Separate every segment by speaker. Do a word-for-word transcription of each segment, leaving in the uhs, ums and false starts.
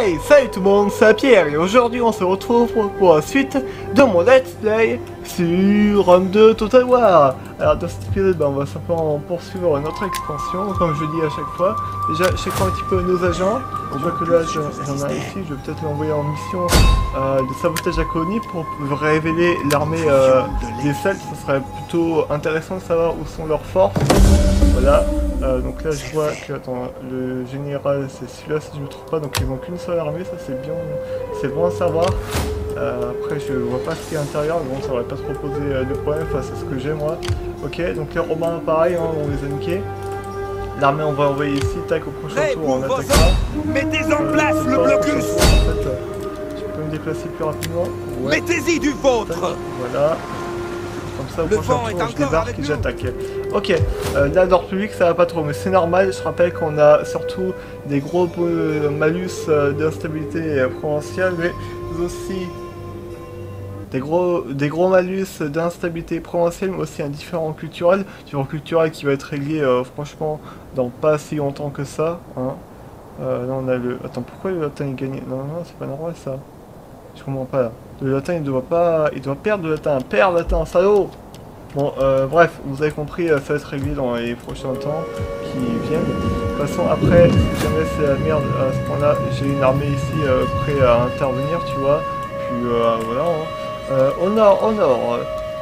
Speaker 1: Hey, salut tout le monde, c'est Pierre et aujourd'hui on se retrouve pour la suite de mon let's play sur Rome deux Total War. Alors dans cet épisode, ben, on va simplement poursuivre notre expansion, comme je dis à chaque fois. Déjà, checkons un petit peu nos agents. Je vois que là j'en ai un ici, je vais peut-être l'envoyer en mission euh, de sabotage à colonie pour révéler l'armée euh, des Celtes. Ce serait plutôt intéressant de savoir où sont leurs forces. Voilà. Euh, donc là je vois que attends, le général c'est celui-là si je ne me trompe pas, donc ils n'ont qu'une seule armée, ça c'est bien, c'est bon à savoir. Euh, après je vois pas ce qu'il y a à l'intérieur, bon ça aurait pas trop posé euh, de problème face à ce que j'ai moi. Ok, donc les Romains pareil, hein, on les a niqués. L'armée on va envoyer ici, tac au prochain
Speaker 2: Prêt
Speaker 1: tour on attaquera.
Speaker 2: Mettez en place
Speaker 1: euh,
Speaker 2: le blocus.
Speaker 1: En fait, euh, je peux me déplacer plus rapidement. Ouais.
Speaker 2: Mettez-y du vôtre.
Speaker 1: Tac, voilà. Comme ça, au
Speaker 2: Le
Speaker 1: prochain
Speaker 2: vent est
Speaker 1: tour, je
Speaker 2: encore
Speaker 1: débarque
Speaker 2: avec
Speaker 1: et
Speaker 2: nous.
Speaker 1: j'attaque. Ok, euh, là, l'ordre public, ça va pas trop, mais c'est normal. Je rappelle qu'on a surtout des gros euh, malus euh, d'instabilité euh, provinciale, mais aussi des gros, des gros malus d'instabilité provinciale, mais aussi un différent culturel. Différent culturel qui va être réglé, euh, franchement, dans pas si longtemps que ça. Hein. Euh, là, on a le... Attends, pourquoi le latin il gagne? Non, non, c'est pas normal ça. Je comprends pas là. Le latin il doit pas. Il doit perdre le latin. Perdre le latin, salaud! Bon, euh, bref, vous avez compris, ça va être réglé dans les prochains temps qui viennent. De toute façon, après, si jamais c'est la merde à ce point-là, j'ai une armée ici euh, prête à intervenir, tu vois. Puis euh, voilà. Hein. Euh, au nord, au nord.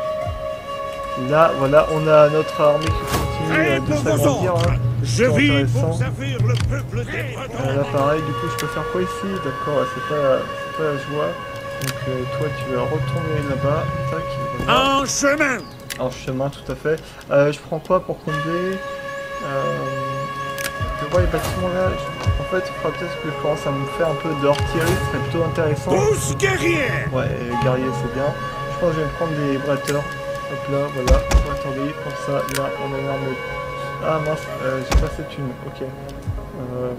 Speaker 1: Là, voilà, on a notre armée qui continue euh, de s'agrandir. Hein.
Speaker 2: Je vis pour servir le peuple des Bretons.
Speaker 1: Euh, là, pareil, du coup, je peux faire quoi ici? D'accord, c'est pas, c'est pas la joie. Donc, euh, toi, tu vas retourner là-bas. Tac. Voilà.
Speaker 2: En chemin.
Speaker 1: En chemin, tout à fait. Euh, je prends quoi pour combler? euh, Je vois les bâtiments là. Je... En fait, il faudra peut-être que je commence à me faire un peu d'artillerie, ce serait plutôt intéressant.
Speaker 2: Tous guerriers.
Speaker 1: Ouais, guerrier, c'est bien. Je pense que je vais me prendre des bretteurs. Hop là, voilà. Attendez, comme ça, là, on a une arme. Ah mince, euh, j'ai pas cette une. Ok. Euh...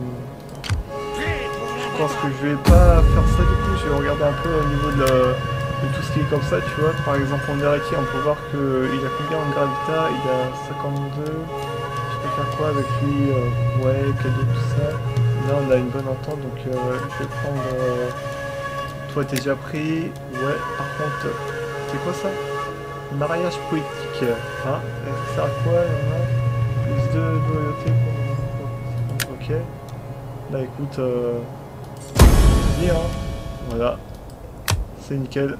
Speaker 1: Je pense que je vais pas faire ça du coup. Je vais regarder un peu au niveau de la... de tout ce qui est comme ça, tu vois. Par exemple, on dirait qui, on peut voir qu'il a combien en gravita? Il a cinquante-deux. Je peux faire quoi avec lui? euh, Ouais, cadeau, tout ça. Là, on a une bonne entente, donc euh, je vais prendre... Euh... Toi, t'es déjà pris. Ouais, par contre, c'est quoi ça? Mariage politique. Hein? Ça sert à quoi là? Plus de loyauté pour... Ok. Bah écoute, euh... bien. Voilà. C'est nickel.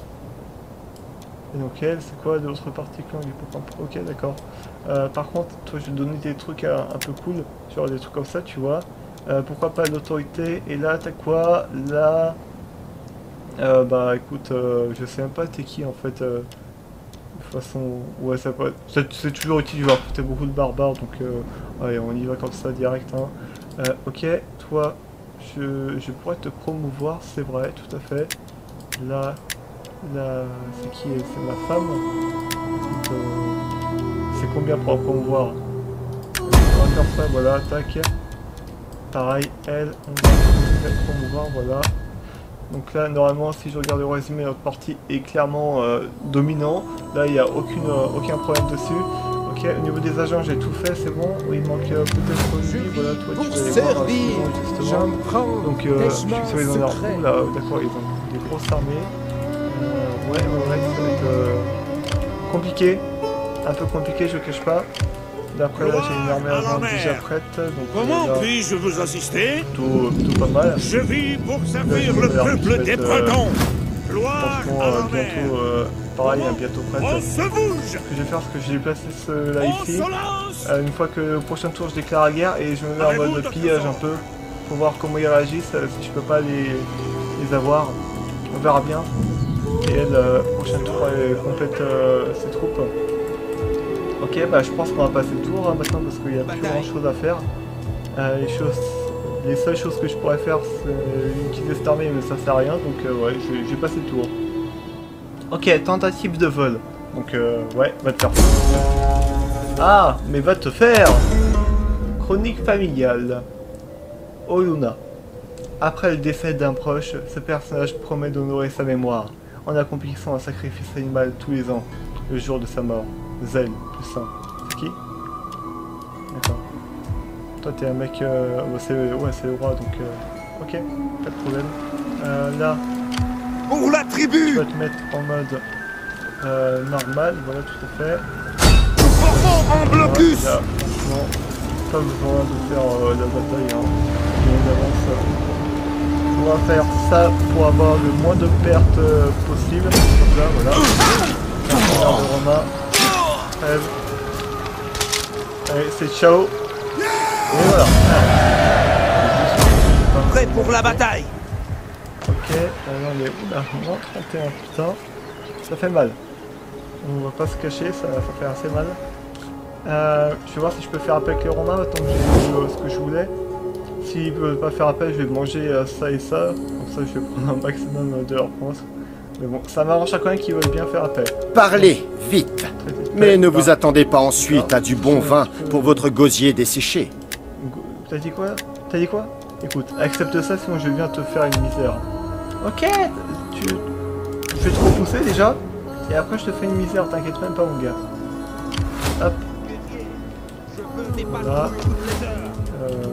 Speaker 1: Et donc elle, c'est quoi d'autres particules? Ok, d'accord. Euh, par contre, toi, je vais te donner des trucs un, un peu cool, genre des trucs comme ça, tu vois. Euh, pourquoi pas l'autorité? Et là, t'as quoi? Là, euh, bah écoute, euh, je sais même pas t'es qui en fait. Euh, de toute façon, ouais, ça peut. C'est toujours utile. Je vais recruter beaucoup de barbares, donc euh, allez, on y va comme ça direct. Hein. Euh, ok, toi, je, je pourrais te promouvoir, c'est vrai, tout à fait. Là, là, c'est qui? C'est ma femme. Euh, c'est combien pour la promouvoir? On va faire ça, voilà, tac. Pareil, elle, on va la promouvoir, voilà. Donc là, normalement, si je regarde le résumé, notre parti est clairement euh, dominant. Là, il n'y a aucune, euh, aucun problème dessus. Ok, au niveau des agents, j'ai tout fait, c'est bon. Oui, il manque euh, peut-être lui. Voilà, toi, tu vas aller voir justement. Donc, euh, je suis sur les honneurs. Là, d'accord, ils ont des grosses armées. Euh, ouais, ouais, ouais, ça va être euh, compliqué. Un peu compliqué, je ne cache pas. D'après là, j'ai une armée avant déjà prête. Donc,
Speaker 2: comment
Speaker 1: là,
Speaker 2: puis-je vous assister?
Speaker 1: Plutôt, plutôt pas mal.
Speaker 2: Je vis pour servir le peuple des Bretons. Gloire à la mer.
Speaker 1: Bientôt, euh, pareil, hein, bientôt prête.
Speaker 2: On se bouge.
Speaker 1: Ce que je vais faire, c'est que j'ai placé ce là ici. Euh, une fois que au prochain tour, je déclare la guerre et je me mets en mode pillage un peu pour voir comment ils réagissent. Euh, si je peux pas les, les avoir, on verra bien. Et elle, euh, prochain tour, elle complète euh, ses troupes. Ok, bah je pense qu'on va passer le tour hein, maintenant parce qu'il n'y a plus grand chose à faire. Euh, les, choses, les seules choses que je pourrais faire, c'est utiliser cette armée, mais ça sert à rien. Donc euh, ouais, j'ai passé le tour. Ok, tentative de vol. Donc euh, ouais, va te faire. Ah, mais va te faire. Chronique familiale. Oluna. Après le décès d'un proche, ce personnage promet d'honorer sa mémoire en accomplissant un sacrifice animal tous les ans, le jour de sa mort. Zel, plus simple. C'est qui? D'accord. Toi t'es un mec... Euh... Ouais c'est ouais, le roi donc... Euh... Ok, pas de problème. Euh, là,
Speaker 2: Pour la
Speaker 1: tu
Speaker 2: tribu.
Speaker 1: vas te mettre en mode euh, normal, voilà, tout à fait.
Speaker 2: Nous formons en blocus.
Speaker 1: Voilà, là, non, pas besoin de faire euh, la bataille, hein. Bien d'avance. On va faire ça pour avoir le moins de pertes euh, possible. Comme ça, voilà. La de Romain. Trêve. Allez, c'est ciao. Et voilà.
Speaker 2: Prêt pour la bataille.
Speaker 1: Ok, alors on est oula, moins trente et un, putain. Ça fait mal. On va pas se cacher, ça, ça fait assez mal. Euh, je vais voir si je peux faire appel avec les Romains maintenant que j'ai eu euh, ce que je voulais. S'ils ne peuvent pas faire appel, je vais manger euh, ça et ça. Comme ça, je vais prendre un maximum de leurs points. Mais bon, ça m'arrange à quand même qu'ils veulent bien faire appel.
Speaker 3: Parlez, vite. Mais ne vous attendez pas ensuite à du bon vin pour votre gosier desséché.
Speaker 1: T'as dit quoi? T'as dit quoi? Écoute, accepte ça sinon je viens te faire une misère. Ok, tu... Je vais te repousser déjà. Et après je te fais une misère, t'inquiète même pas mon gars. Hop. Voilà. Euh...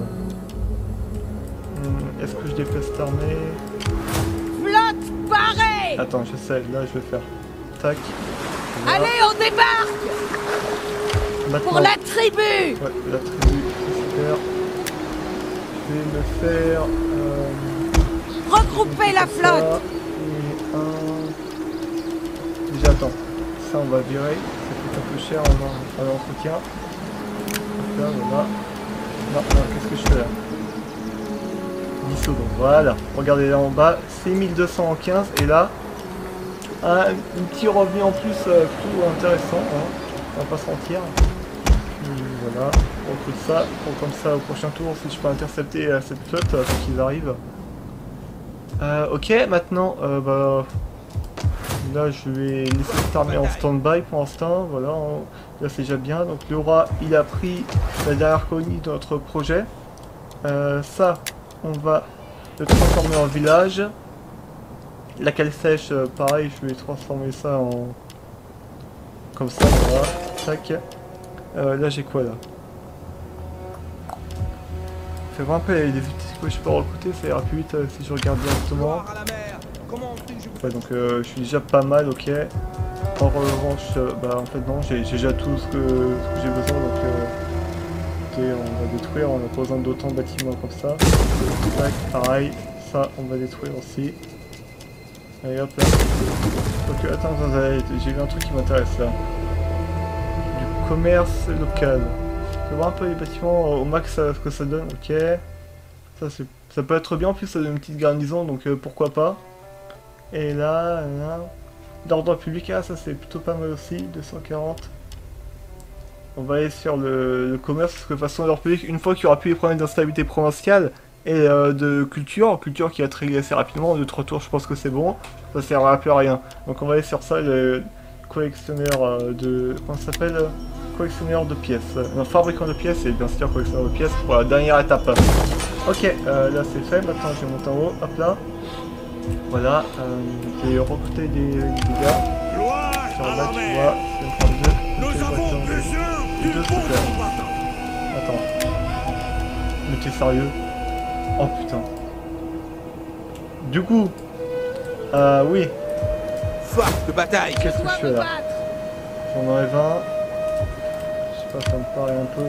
Speaker 1: Hmm, est-ce que je déplace cette armée?
Speaker 4: Flotte parée.
Speaker 1: Attends, je sais, là je vais faire. Tac. Voilà.
Speaker 4: Allez, on débarque.
Speaker 1: Maintenant...
Speaker 4: Pour la tribu.
Speaker 1: Ouais, la tribu, c'est super. Je vais me faire... Euh...
Speaker 4: Regroupez la flotte.
Speaker 1: Ça, et un... Déjà, attends. Ça, on va virer. Ça coûte un peu cher en, en entretien. Là, voilà. Non, non, qu'est-ce que je fais là? dix secondes. Voilà. Regardez là en bas. C'est mille deux cent quinze. Et là, un, un petit revenu en plus euh, plutôt intéressant. Hein. On va pas se mentir. Voilà, on recrute ça, pour comme ça au prochain tour si je peux intercepter euh, cette flotte euh, quand ils arrivent. Euh, ok, maintenant, euh, bah, là je vais laisser cette armée en stand-by pour l'instant, voilà, on, là c'est déjà bien. Donc le roi il a pris la dernière colonie de notre projet. Euh, ça, on va le transformer en village. La cale sèche, euh, pareil, je vais transformer ça en... comme ça, voilà, tac. Euh, là j'ai quoi là? Fais voir un peu les unités que je peux recruter, ça ira plus vite euh, si je regarde directement. Ouais, donc euh, je suis déjà pas mal, ok. En revanche, euh, bah en fait non, j'ai déjà tout ce que, ce que j'ai besoin, donc euh, écoutez, on va détruire, on a pas besoin d'autant de bâtiments comme ça. Tac, pareil, ça on va détruire aussi. Allez hop là. Ok, attends, j'ai vu un truc qui m'intéresse là. Commerce local. Je vais voir un peu les bâtiments au max ce que ça donne, ok. Ça, ça peut être bien, en plus ça donne une petite garnison, donc euh, pourquoi pas. Et là, là d'ordre public, ah ça c'est plutôt pas mal aussi, deux cent quarante. On va aller sur le, le commerce, parce que de toute façon l'ordre public, une fois qu'il y aura plus les problèmes d'instabilité provinciale et euh, de culture, culture qui va être réglée assez rapidement, en deux trois tours je pense que c'est bon, ça servira plus à rien. Donc on va aller sur ça, le collectionneur euh, de... comment ça s'appelle? Collectionneur de pièces. Non, fabricant de pièces et bien sûr collectionneur de pièces pour la dernière étape. Ok, euh, là c'est fait, maintenant je monte en haut, hop là. Voilà, euh, j'ai recruté des, des dégâts. Sur là tu vois, c'est trente-deux.
Speaker 2: Nous avons besoin d'une bombe.
Speaker 1: Attends. Mais t'es sérieux? Oh putain. Du coup, euh, oui.
Speaker 2: Phare de bataille.
Speaker 1: Qu'est-ce que je fais là? J'en enlève un. Ça, ça me paraît un peu...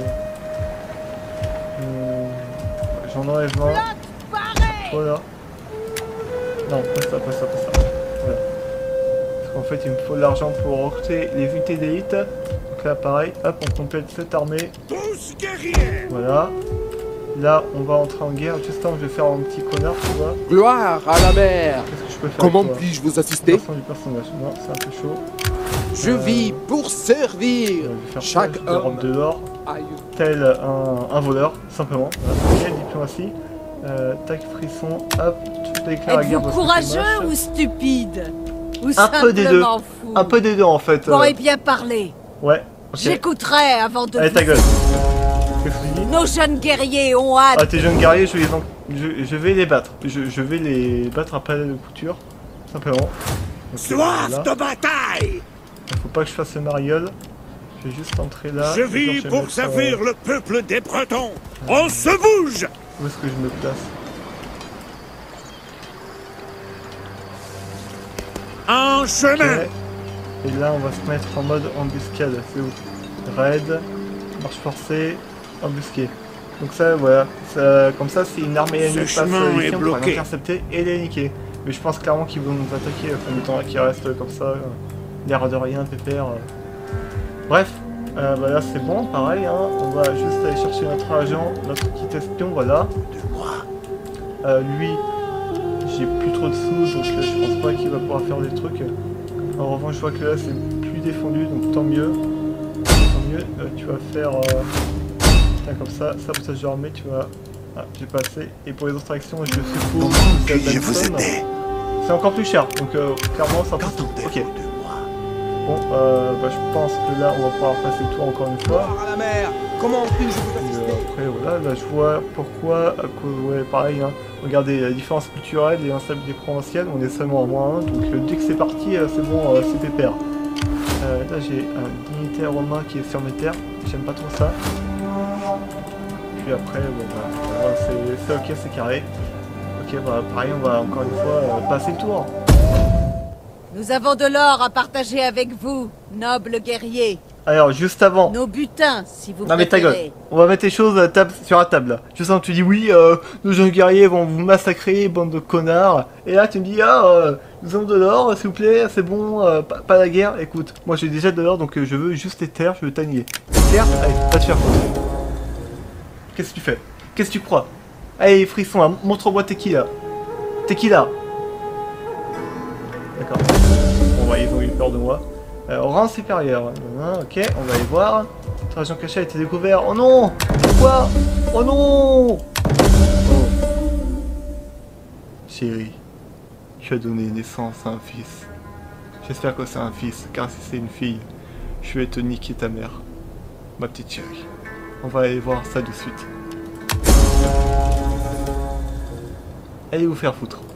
Speaker 1: Hum... J'en enlève un. Voilà. Non, pas ça, pas ça, pas ça. Voilà. Parce qu'en fait, il me faut de l'argent pour recruter les unités d'élite. Donc là, pareil, hop, on complète cette armée.
Speaker 2: Tous guerriers.
Speaker 1: Voilà. Là, on va entrer en guerre. Juste là, je vais faire un petit connard, tu vois.
Speaker 5: Gloire à la mer.
Speaker 1: Qu'est-ce que je peux faire?
Speaker 5: Comment puis-je vous assister?
Speaker 1: Du personnage. Non, c'est un peu chaud.
Speaker 5: Je
Speaker 1: Euh,
Speaker 5: vis pour servir. Chaque homme
Speaker 1: de l'or,
Speaker 5: a une...
Speaker 1: tel un, un voleur, simplement. Voilà. Okay, diplomatie. Euh, tac, frisson, hop, tu déclares la guerre.
Speaker 4: Êtes-vous courageux ou stupide? Ou
Speaker 1: un peu des deux.
Speaker 4: fou?
Speaker 1: Un peu des deux en fait.
Speaker 4: Vous m'aurez bien parlé.
Speaker 1: Ouais. Okay.
Speaker 4: J'écouterai avant de...
Speaker 1: Allez, ta
Speaker 4: vous...
Speaker 1: gueule. Qu'est-ce que tu dis?
Speaker 4: Nos jeunes guerriers ont hâte.
Speaker 1: Ah, tes jeunes guerriers, je vais les, en... je, je vais les battre. Je, je vais les battre après la couture, simplement. Okay,
Speaker 2: Soif
Speaker 1: voilà.
Speaker 2: de bataille.
Speaker 1: Faut pas que je fasse le mariole. Je vais juste entrer là.
Speaker 2: Je vis
Speaker 1: vais
Speaker 2: pour
Speaker 1: mettre,
Speaker 2: servir
Speaker 1: euh...
Speaker 2: le peuple des Bretons. On se bouge.
Speaker 1: Où est-ce que je me place?
Speaker 2: En chemin.
Speaker 1: Okay. Et là, on va se mettre en mode embuscade. C'est où? Raid, marche forcée, embusquée. Donc ça, voilà. Ça, comme ça, si une armée ennemie passe ici, on pourra l'intercepter et les niquer. Mais je pense clairement qu'ils vont nous attaquer. Enfin, le temps qu'ils restent comme ça, l'air de rien, pépère. Bref, euh, bah là c'est bon, pareil. Hein. On va juste aller chercher notre agent, notre petit espion, voilà. Euh, lui, j'ai plus trop de sous, donc euh, je pense pas qu'il va pouvoir faire des trucs. En revanche, je vois que là c'est plus défendu, donc tant mieux. Tant mieux, euh, tu vas faire euh... tiens, comme ça, sabotage de l'armée, tu vas. Ah, j'ai passé. Et pour les autres actions, je suppose que c'est c'est encore plus cher, donc euh, clairement ça passe tout. Ok. Bon, euh, bah, je pense que là on va pouvoir passer le tour encore une fois.
Speaker 5: À la mer. Comment puis-je vous
Speaker 1: assister ? Après voilà, là je vois pourquoi, à cause, ouais pareil, hein. Regardez la différence culturelle et l'instabilité provinciale, on est seulement à moins un, donc euh, dès que c'est parti, euh, c'est bon, euh, c'est pépère. Euh, là j'ai un dignitaire romain qui est sur mes terres, j'aime pas trop ça. Puis après, bon bah, voilà, c'est ok, c'est carré. Ok, bah pareil, on va encore une fois euh, passer le tour.
Speaker 4: Nous avons de l'or à partager avec vous, nobles guerriers.
Speaker 1: Alors, juste avant...
Speaker 4: Nos butins, si vous
Speaker 1: non
Speaker 4: préférez.
Speaker 1: mais ta gueule, on va mettre les choses à table, sur la table là. Juste avant tu dis oui, euh, nos jeunes guerriers vont vous massacrer, bande de connards. Et là tu me dis, ah, euh, nous avons de l'or, s'il vous plaît, c'est bon, euh, pas, pas la guerre. Écoute, moi j'ai déjà de l'or, donc euh, je veux juste les terres, je veux t'annihiler. Les terres, allez, va te faire foutre. Qu'est-ce que tu fais? Qu'est-ce que tu crois? Allez, frisson, là, montre-moi t'es qui là? T'es qui là? D'accord. Bon bah ils ont eu peur de moi. Euh, rang supérieur. Ok, on va aller voir. Notre agent caché a été découvert. Oh non! Pourquoi? Oh non! Oh. Chérie, tu as donné naissance à un fils. J'espère que c'est un fils, car si c'est une fille, je vais te niquer ta mère. Ma petite chérie. On va aller voir ça de suite. Allez vous faire foutre.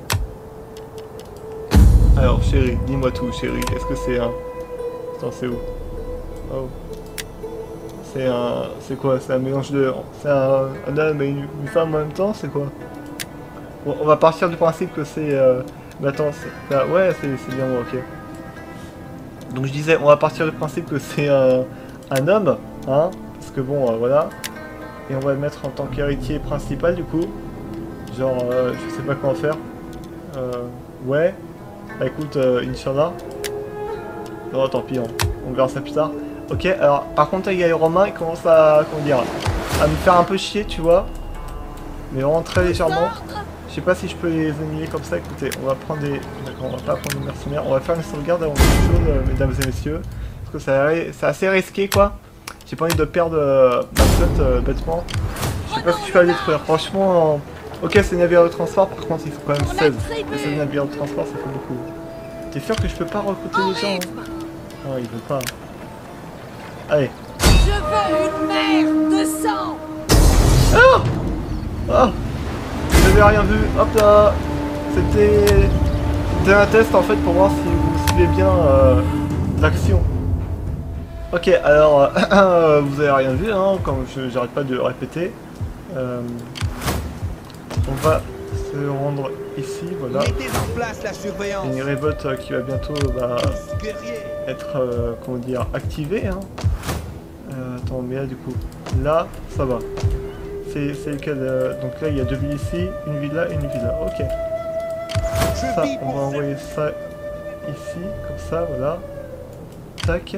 Speaker 1: Alors chérie, dis-moi tout chérie, est-ce que c'est un... Attends, c'est où? Oh. C'est un... C'est quoi? C'est un mélange de... C'est un... un homme et une... une femme en même temps? C'est quoi? Bon, on va partir du principe que c'est... Euh... Mais attends, c'est... Ah, ouais, c'est bien moi, ok. Donc je disais, on va partir du principe que c'est un... un homme, hein? Parce que bon, euh, voilà. Et on va le mettre en tant qu'héritier principal du coup. Genre, euh, je sais pas comment faire. Euh... Ouais. Bah écoute, euh, Inch'Allah. Non, tant pis, on, on verra ça plus tard. Ok, alors par contre, il y a les Romains, ils commencent à, comment dire, à me faire un peu chier, tu vois. Mais vraiment très légèrement. Je sais pas si je peux les annihiler comme ça. Écoutez, on va prendre des... D'accord, on va pas prendre des mercenaires. On va faire une sauvegarde avant toute chose, euh, mesdames et messieurs. Parce que c'est assez risqué, quoi. J'ai pas envie de perdre euh, ma flotte euh, bêtement. Je sais pas si je peux la détruire. Franchement... Euh... Ok, c'est navire de transport, par contre ils sont quand même seize. Et c'est navire de transport, ça fait beaucoup. T'es sûr que je peux pas recruter les gens? Hein? Non, il veut pas. Allez.
Speaker 4: Je veux une mer de sang.
Speaker 1: Ah Ah J'avais rien vu. Hop là. C'était... C'était un test en fait pour voir si vous suivez bien euh, l'action. Ok, alors... Euh, vous avez rien vu, hein, comme j'arrête pas de le répéter. Euh... On va se rendre ici, voilà. Il y a une révolte euh, qui va bientôt bah, être, euh, comment dire, activée. Hein. Euh, attends, mais là du coup, là, ça va. C'est lequel euh, donc là, il y a deux villes ici, une ville là, une ville là. Ok. Ça, on va envoyer ça ici, comme ça, voilà. Tac.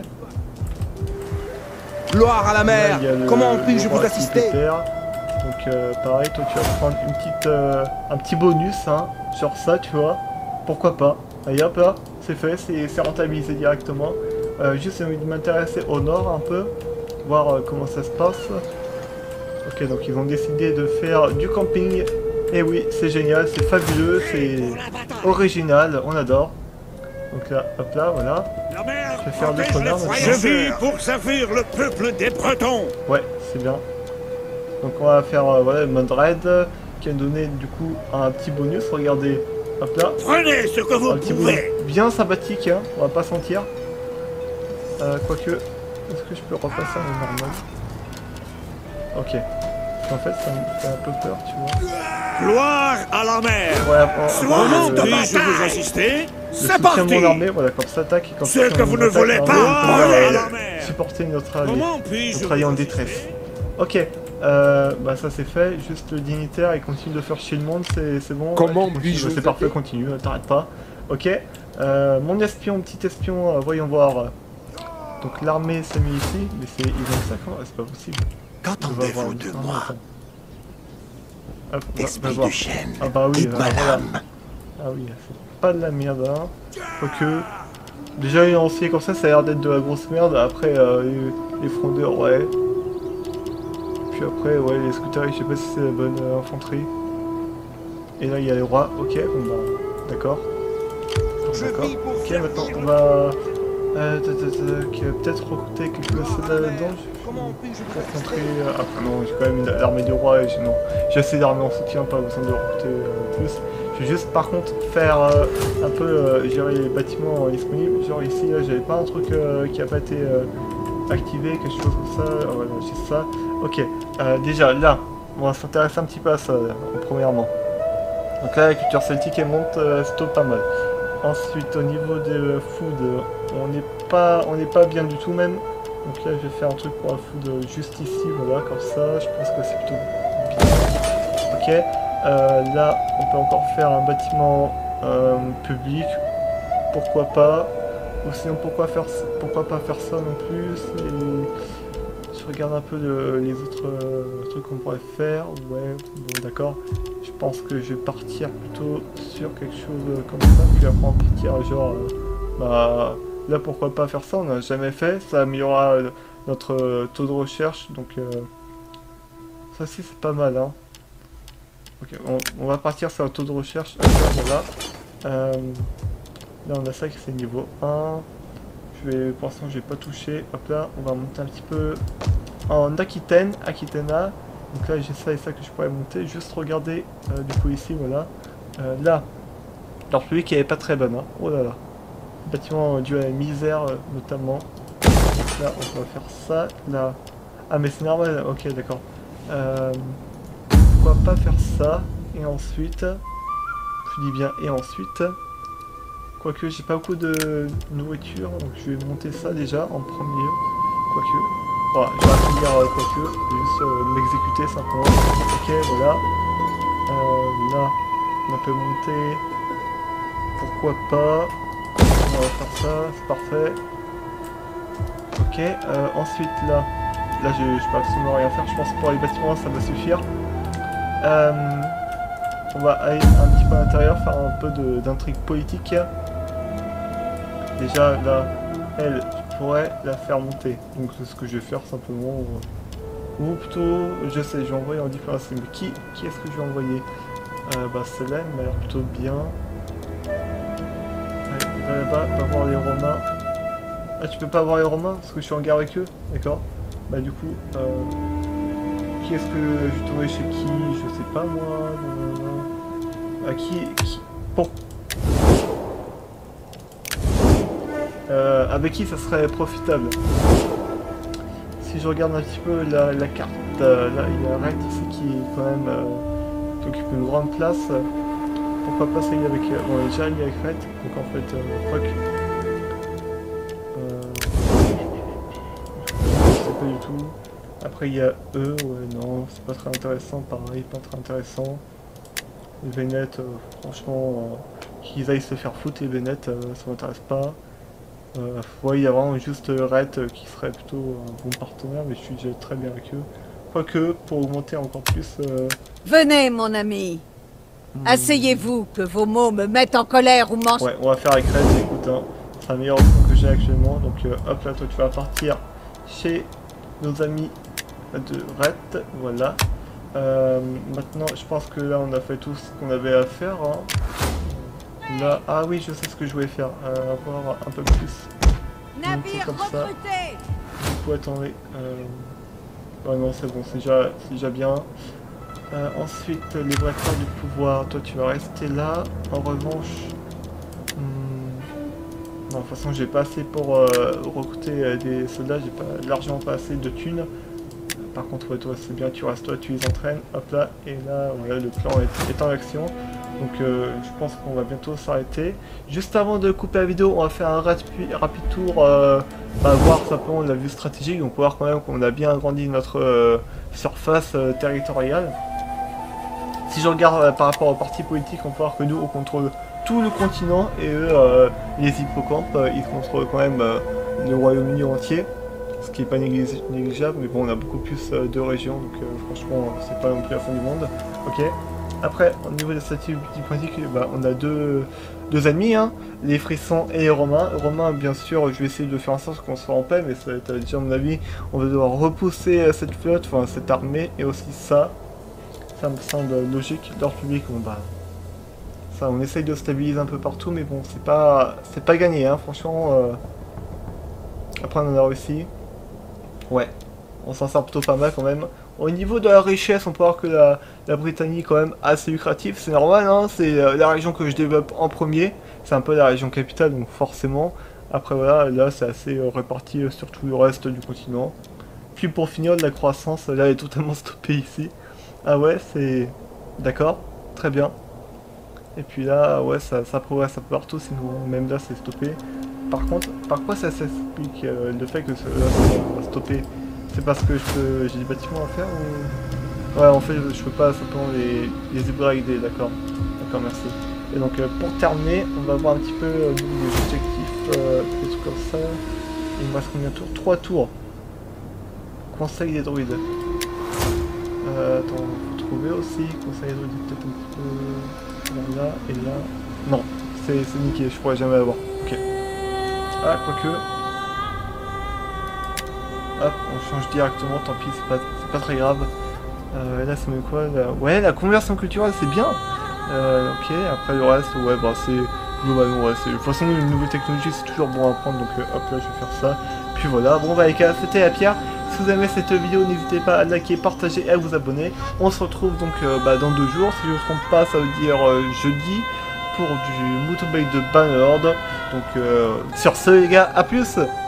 Speaker 5: Gloire à la mer. Le, comment puis-je vous assister?
Speaker 1: Donc euh, pareil, toi tu vas prendre une petite, euh, un petit bonus, hein, sur ça, tu vois. Pourquoi pas. Allez hop là, c'est fait, c'est rentabilisé directement. Euh, juste j'ai envie de m'intéresser au nord un peu, voir euh, comment ça se passe. Ok, donc ils ont décidé de faire du camping. Et oui, c'est génial, c'est fabuleux, c'est original, on adore. Donc là, hop là, voilà. Je vais faire des connards maintenant.
Speaker 2: Je vis pour servir le peuple des Bretons.
Speaker 1: Ouais, c'est bien. Donc on va faire euh, voilà, le mode raid qui va donner du coup un petit bonus, regardez, hop là.
Speaker 2: Prenez ce que vous
Speaker 1: un petit
Speaker 2: pouvez.
Speaker 1: Bonus bien sympathique, hein, on va pas sentir. Euh, Quoique, est-ce que je peux repasser en normal? Ok. En fait ça me fait un peu peur, tu vois.
Speaker 2: Gloire à la mer.
Speaker 1: Ouais,
Speaker 2: Comment puis-je vous assister? C'est
Speaker 1: soutien de
Speaker 2: parti.
Speaker 1: mon armée, voilà, comme ça, tac, et comme
Speaker 2: Ce
Speaker 1: ça,
Speaker 2: que
Speaker 1: on
Speaker 2: vous ne
Speaker 1: attaque
Speaker 2: voulez
Speaker 1: l'armée,
Speaker 2: pas,
Speaker 1: on peut,
Speaker 2: allez
Speaker 1: euh,
Speaker 2: à la mer.
Speaker 1: supporter notre allié,
Speaker 2: Comment puis-je
Speaker 1: notre
Speaker 2: vous
Speaker 1: allié en
Speaker 2: assister?
Speaker 1: détresse. Ok, euh, bah ça c'est fait, juste le dignitaire, il continue de faire chier le monde, c'est bon.
Speaker 5: Comment
Speaker 1: ouais,
Speaker 5: puis-je
Speaker 1: C'est
Speaker 5: vous
Speaker 1: parfait,
Speaker 5: aider?
Speaker 1: continue, euh, t'arrêtes pas. Ok, euh, mon espion, petit espion, euh, voyons voir. Donc l'armée s'est mis ici, mais c'est ils ont ça quand c'est pas possible.
Speaker 6: Qu'entendez-vous de moi,
Speaker 1: Hop, va-
Speaker 6: esprit
Speaker 1: va voir.
Speaker 6: du chêne?
Speaker 1: Ah bah oui,
Speaker 6: Dites
Speaker 1: euh,
Speaker 6: ma
Speaker 1: voilà.
Speaker 6: lame.
Speaker 1: Ah oui, c'est pas de la merde, hein. Quoique, déjà il est lancé comme ça, ça a l'air d'être de la grosse merde. Après, euh, les, les frondeurs, ouais. Puis après, ouais, les scooters, je sais pas si c'est la bonne euh, infanterie. Et là, il y a les rois. Ok, bon bah, d'accord. D'accord. Ok, maintenant on va euh, peut-être recruter quelques soldats là-dedans.
Speaker 5: Comment puis-je vous
Speaker 1: Infanterie. Euh, ah non, j'ai quand même l'armée du roi et j'ai non. J'ai assez d'armées en soutien, pas besoin de recruter euh, plus. Je vais juste par contre faire euh, un peu euh, gérer les bâtiments euh, disponibles. Genre ici, là, j'avais pas un truc euh, qui a pas été euh, activé, quelque chose comme ça. Euh, voilà, j'ai ça. Ok, euh, déjà là, on va s'intéresser un petit peu à ça, euh, premièrement. Donc là, la culture celtique elle monte, euh, c'est plutôt pas mal. Ensuite, au niveau des food, on n'est pas, on n'est pas bien du tout même. Donc là, je vais faire un truc pour la food juste ici, voilà, comme ça. Je pense que c'est plutôt bien. Ok. Euh, là, on peut encore faire un bâtiment euh, public. Pourquoi pas. Ou sinon, pourquoi faire, pourquoi pas faire ça non plus. Et je regarde un peu le, les autres euh, trucs qu'on pourrait faire. Ouais, bon, d'accord. Je pense que je vais partir plutôt sur quelque chose comme ça. Puis après, on partir genre, euh, bah. Là, pourquoi pas faire ça, on n'a jamais fait, ça améliorera euh, notre euh, taux de recherche, donc euh, ça aussi c'est pas mal, hein. Ok, on, on va partir sur le taux de recherche, hop, là, voilà. Euh, là on a ça qui c'est niveau un, je vais, pour l'instant je vais pas toucher, hop là, on va monter un petit peu en Aquitaine, Aquitana, donc là j'ai ça et ça que je pourrais monter, juste regarder, euh, du coup ici, voilà, euh, là, leur public qui est pas très bonne, hein. Oh là là. Bâtiment dû à la misère euh, notamment. Donc là on va faire ça. Là. Ah mais c'est normal, ok d'accord. Euh, pourquoi pas faire ça. Et ensuite. Je dis bien et ensuite. Quoique j'ai pas beaucoup de nourriture. Donc je vais monter ça déjà en premier. Quoique. Voilà, je vais accueillir euh, quoique. Je vais juste euh, m'exécuter simplement. Ok voilà. Euh, là on peut monter. Pourquoi pas. On va faire ça, c'est parfait. Ok, euh, ensuite là, là je, je peux absolument rien faire, je pense que pour les bâtiments ça va suffire. Euh, on va aller un petit peu à l'intérieur, faire un peu d'intrigue politique. Déjà là, elle, je pourrais la faire monter, donc c'est ce que je vais faire simplement. Ou plutôt, je sais, je vais envoyer en diplomatie, mais qui, qui est-ce que je vais envoyer euh, Bah celle-là, elle m'a l'air plutôt bien. Là-bas, pas voir les Romains. Ah, tu peux pas voir les Romains parce que je suis en guerre avec eux, d'accord. Bah du coup, euh, qui est-ce que je tombais chez qui? Je sais pas moi. À qui, qui Pour. Euh, avec qui ça serait profitable? Si je regarde un petit peu la, la carte, euh, là il y a Red ici qui quand même euh, qui occupe une grande place. Pourquoi pas ça y avec... Euh, bon, on est déjà allié avec Red, donc en fait, euh, fuck. Euh... Je sais pas du tout. Après il y a eux, ouais non, c'est pas très intéressant, pareil, pas très intéressant. Les Vénètes, euh, franchement, euh, qu'ils aillent se faire foutre les Vénètes, euh, ça m'intéresse pas. Euh, ouais, il y a vraiment juste Red euh, qui serait plutôt un bon partenaire, mais je suis déjà très bien avec eux. Quoique, pour augmenter encore plus... Euh...
Speaker 4: Venez, mon ami. Asseyez-vous, que vos mots me mettent en colère ou m'en...
Speaker 1: Ouais, on va faire avec Red, écoute, hein, c'est la meilleure option que j'ai actuellement, donc euh, hop là, toi tu vas partir chez nos amis de Red, voilà. Euh, maintenant, je pense que là on a fait tout ce qu'on avait à faire, hein. Là, ah oui, je sais ce que je voulais faire, euh, avoir un peu plus.
Speaker 4: Navire
Speaker 1: comme ça.
Speaker 4: recruté.
Speaker 1: Du coup, attendez, euh... oh non, c'est bon, c'est déjà, déjà bien. Euh, ensuite, les braqueurs du pouvoir, toi tu vas rester là. En revanche, hmm... non, de toute façon, j'ai pas assez pour euh, recruter euh, des soldats, j'ai pas largement pas assez de thunes. Par contre, ouais, toi c'est bien, tu restes toi, tu les entraînes. Hop là, et là, voilà, le plan est, est en action. Donc euh, je pense qu'on va bientôt s'arrêter. Juste avant de couper la vidéo, on va faire un rapide, rapide tour, euh, bah, voir simplement la vue stratégique. Donc voir quand même qu'on a bien agrandi notre euh, surface euh, territoriale. Si je regarde euh, par rapport aux partis politiques, on peut voir que nous on contrôle tout le continent et eux, euh, les hippocampes, euh, ils contrôlent quand même euh, le Royaume-Uni entier. Ce qui n'est pas négligeable, mais bon on a beaucoup plus euh, de régions, donc euh, franchement c'est pas non plus la fin du monde. Ok. Après, au niveau des statuts diplomatiques, bah, on a deux, deux ennemis, hein, les Frissons et les Romains. Romains, bien sûr, je vais essayer de faire en sorte qu'on soit en paix, mais ça va être déjà, à mon avis, on va devoir repousser cette flotte, enfin cette armée, et aussi ça. Ça me semble logique. L'ordre public, bon bah, ça, on essaye de stabiliser un peu partout, mais bon, c'est pas, c'est pas gagné, hein, franchement. Euh... Après, on en a réussi. Ouais, on s'en sort plutôt pas mal quand même. Au niveau de la richesse, on peut voir que la, la Britannie est quand même assez lucrative, c'est normal, hein, c'est euh, la région que je développe en premier, c'est un peu la région capitale, donc forcément. Après voilà, là c'est assez euh, réparti euh, sur tout le reste du continent. Puis pour finir, la croissance, là elle est totalement stoppée ici. Ah ouais, c'est... D'accord, très bien. Et puis là, ouais, ça, ça progresse un peu partout, sinon même là c'est stoppé. Par contre, par quoi ça s'explique euh, le fait que ce, là ça va stopper? C'est parce que j'ai des bâtiments à faire ou... Ouais, en fait, je peux pas simplement les, les upgrader, d'accord. D'accord, merci. Et donc, euh, pour terminer, on va voir un petit peu euh, les objectifs, euh, des trucs comme ça. Il me reste combien de tours? Trois tours. Conseil des druides. Euh, attends, faut trouver aussi. Conseil des druides, peut-être un petit peu... Là, et là... Non, c'est niqué, je pourrais jamais avoir. Ok. Ah, quoique... Hop, on change directement, tant pis, c'est pas, pas très grave. Euh, là, ça met quoi là? Ouais, la conversion culturelle, c'est bien. Euh, ok, après le reste, ouais, bah c'est globalement, ouais, c'est de toute façon une nouvelle technologie, c'est toujours bon à prendre, donc euh, hop là, je vais faire ça. Puis voilà, bon bah les gars, c'était la Pierre. Si vous aimez cette vidéo, n'hésitez pas à liker, partager et à vous abonner. On se retrouve donc euh, bah, dans deux jours, si je ne me trompe pas, ça veut dire euh, jeudi pour du motorbike de Bannerlord. Donc euh, sur ce les gars, à plus.